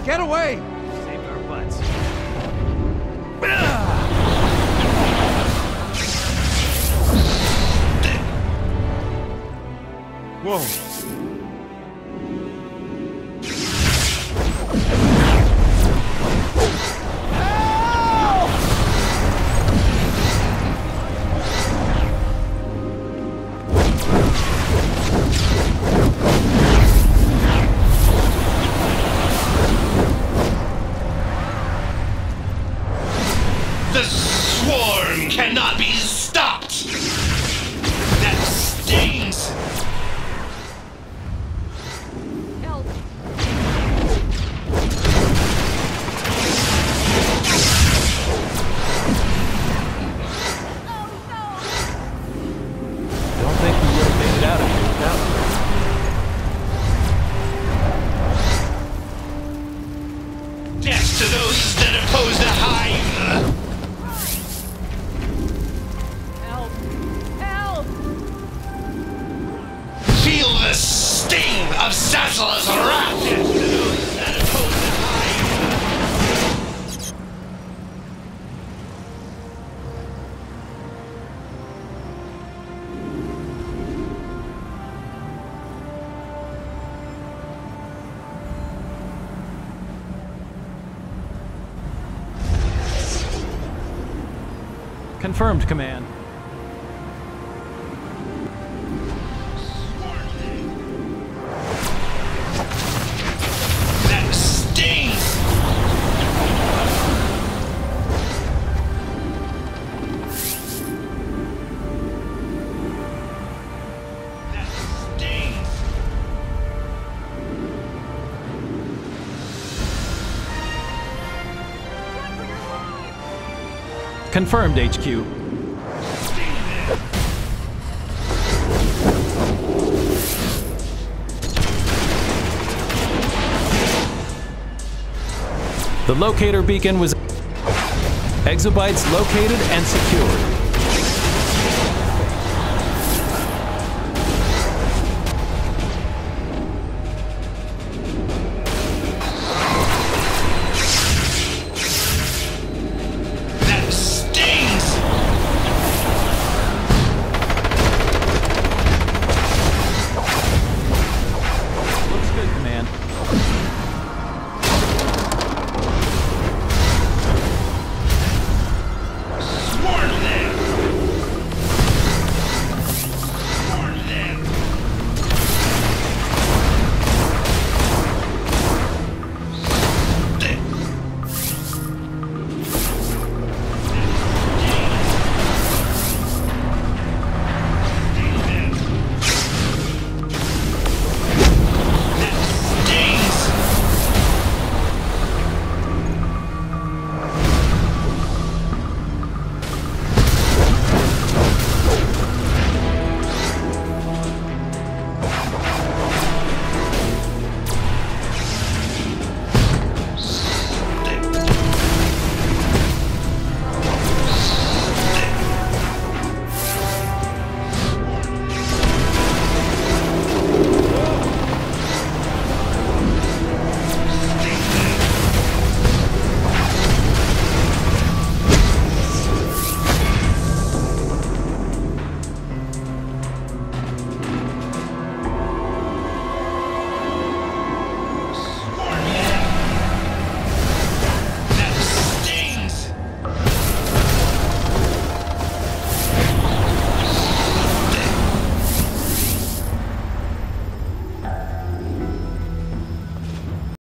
Get away! Saved our butts. Whoa. The swarm cannot be stopped! That stings! Help! Don't think we would have made it out of here without you. Death to those that oppose the Hive! Help! Help! Feel the sting of Sassal's wrath! Death to those that oppose the Hive! Confirmed, Command. That stings! That stings! Confirmed, HQ. The locator beacon was exobytes located and secured.